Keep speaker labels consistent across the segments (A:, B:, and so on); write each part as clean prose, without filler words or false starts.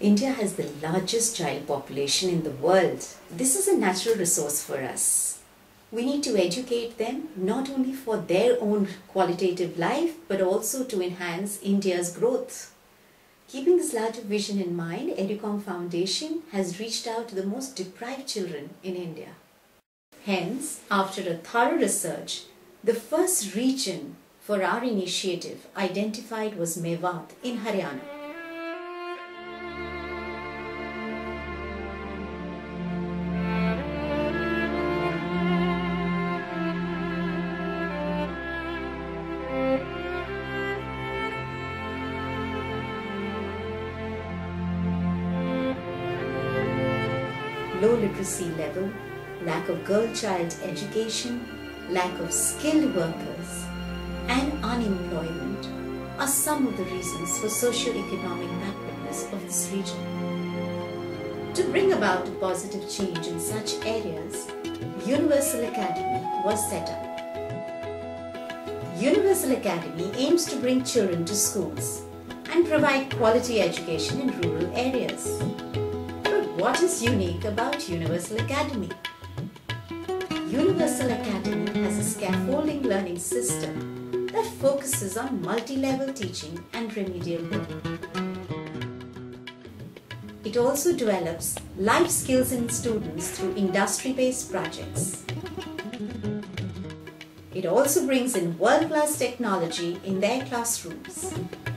A: India has the largest child population in the world. This is a natural resource for us. We need to educate them not only for their own qualitative life but also to enhance India's growth. Keeping this larger vision in mind, Educom Foundation has reached out to the most deprived children in India. Hence, after a thorough research, the first region for our initiative identified was Mewat in Haryana. Low literacy level, lack of girl-child education, lack of skilled workers, and unemployment are some of the reasons for socio-economic backwardness of this region. To bring about a positive change in such areas, Universal Academy was set up. Universal Academy aims to bring children to schools and provide quality education in rural areas. What is unique about Universal Academy? Universal Academy has a scaffolding learning system that focuses on multi-level teaching and remedial work. It also develops life skills in students through industry-based projects. It also brings in world-class technology in their classrooms.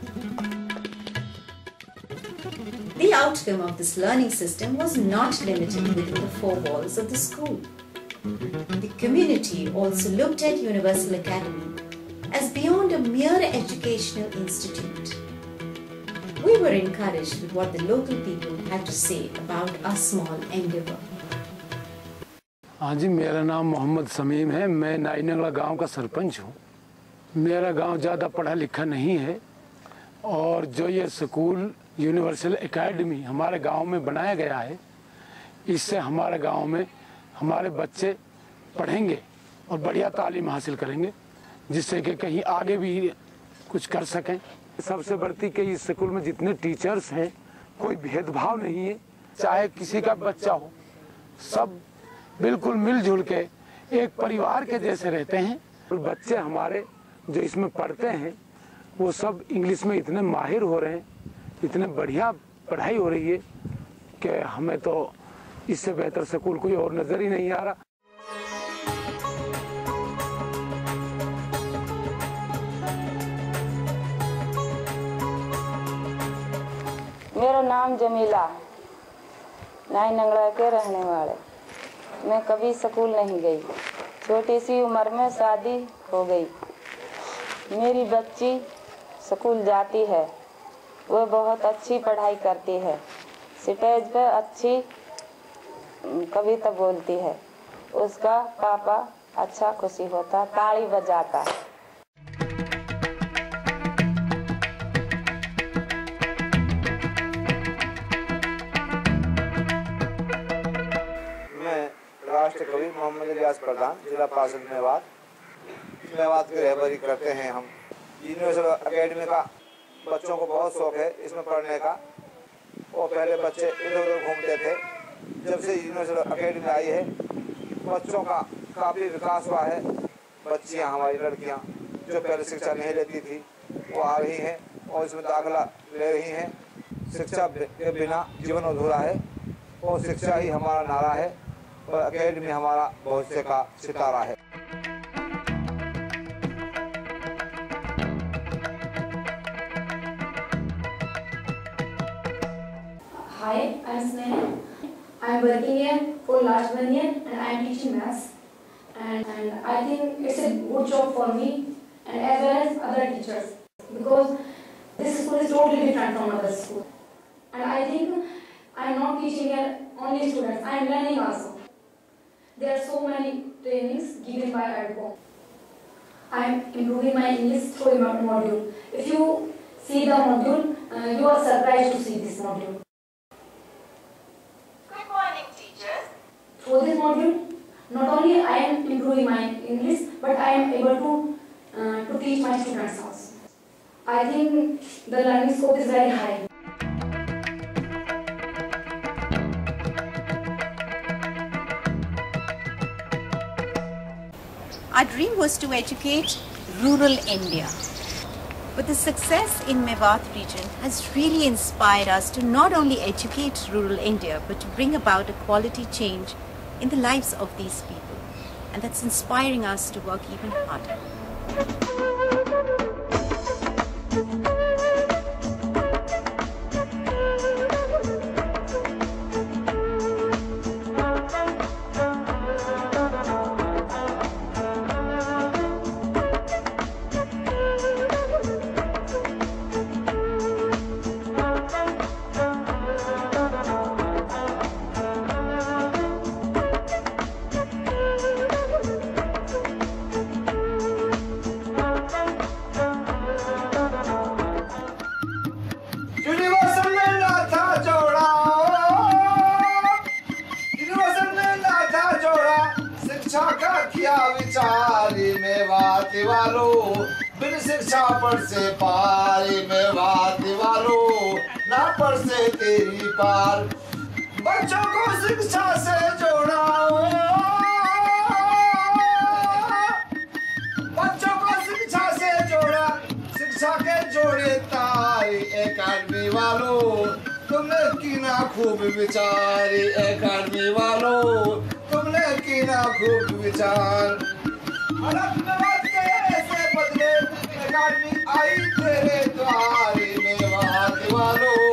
A: The outcome of this learning system was not limited within the four walls of the school. The community also looked at Universal Academy as beyond a mere educational institute. We were encouraged with what the local people had to say about our small endeavor.
B: हाँ जी, मेरा नाम मोहम्मद समीम है। मैं नाईनंगला गांव का सरपंच हूँ। मेरा गांव ज़्यादा पढ़ा लिखा नहीं है और जो ये स्कूल यूनिवर्सल एकेडमी हमारे गांव में बनाया गया है, इससे हमारे गांव में हमारे बच्चे पढ़ेंगे और बढ़िया तालीम हासिल करेंगे, जिससे कि कहीं आगे भी कुछ कर सकें। सबसे बढ़ती कि इस स्कूल में जितने टीचर्स हैं, कोई भेदभाव नहीं है, चाहे किसी का बच्चा हो, सब बिल्कुल मिलजुल के एक परिवार के जैसे रहते हैं। और बच्चे हमारे जो इसमें पढ़ते हैं वो सब इंग्लिश में इतने माहिर हो रहे हैं, इतने बढ़िया पढ़ाई हो रही है कि हमें तो इससे बेहतर स्कूल कोई और नजर ही नहीं आ रहा।
C: मेरा नाम जमीला, नाईनंगला के रहने वाले। मैं कभी स्कूल नहीं गई। छोटी सी उम्र में शादी हो गई। मेरी बच्ची स्कूल जाती है, वो बहुत अच्छी पढ़ाई करती है, स्टेज पे अच्छी कविता बोलती है। उसका पापा अच्छा खुशी होता, ताली बजाता है।
D: मैं राष्ट्र कवि मोहम्मद इलियास प्रधान, जिला पार्षद मेवात की रहबरी करते हैं। हम यूनिवर्सल एकेडमी का बच्चों को बहुत शौक है इसमें पढ़ने का, और पहले बच्चे इधर उधर घूमते थे। जब से यूनिवर्सल एकेडमी आई है, बच्चों का काफ़ी विकास हुआ है। बच्चियां, हमारी लड़कियां जो पहले शिक्षा नहीं लेती थी, वो आ रही हैं और इसमें दाखिला ले रही हैं। शिक्षा के बिना जीवन अधूरा है और शिक्षा ही हमारा नारा है और एकेडमी हमारा भविष्य का सितारा है।
E: Hi, I'm Sneha. I'm working here for last 1 year and I'm teaching maths. And I think it's a good job for me and as well as other teachers, because this school is totally different from other school. And I think I'm not teaching here only students, I'm learning also. There are so many trainings given by Educom. I'm improving my English through a module. If you see the module, you are surprised to see this module. For this module, not only I am improving my English, but I am able to teach my students also. I think the learning scope is very high.
F: Our dream was to educate rural India. But the success in Mewat region has really inspired us to not only educate rural India, but to bring about a quality change in the lives of these people. And that's inspiring us to work even harder.
D: बिन शिक्षा पढ़ से पारी मेवात वालों ना पढ़ से तेरी पार बच्चों को शिक्षा से जोड़ा बच्चों को शिक्षा से जोड़ा शिक्षा के जोड़े तारी एकेडमी वालों तुमने की ना खूब विचारी एकेडमी वालों तुमने की ना खूब विचार एकेडमी आई तेरे द्वारी मेवात वालों